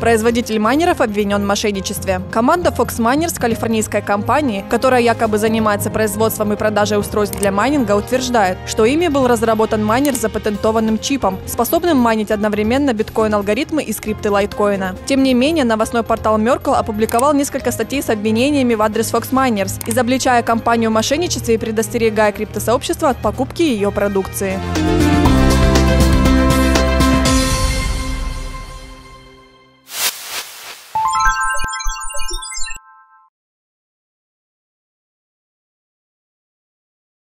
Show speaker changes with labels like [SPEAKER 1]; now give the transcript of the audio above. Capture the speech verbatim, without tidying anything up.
[SPEAKER 1] Производитель майнеров обвинен в мошенничестве. Команда Fox Miners калифорнийской компании, которая якобы занимается производством и продажей устройств для майнинга, утверждает, что ими был разработан майнер с запатентованным чипом, способным майнить одновременно биткоин-алгоритмы и скрипты лайткоина. Тем не менее, новостной портал Merkle опубликовал несколько статей с обвинениями в адрес Fox Miners, изобличая компанию в мошенничестве и предостерегая криптосообщество от покупки ее продукции.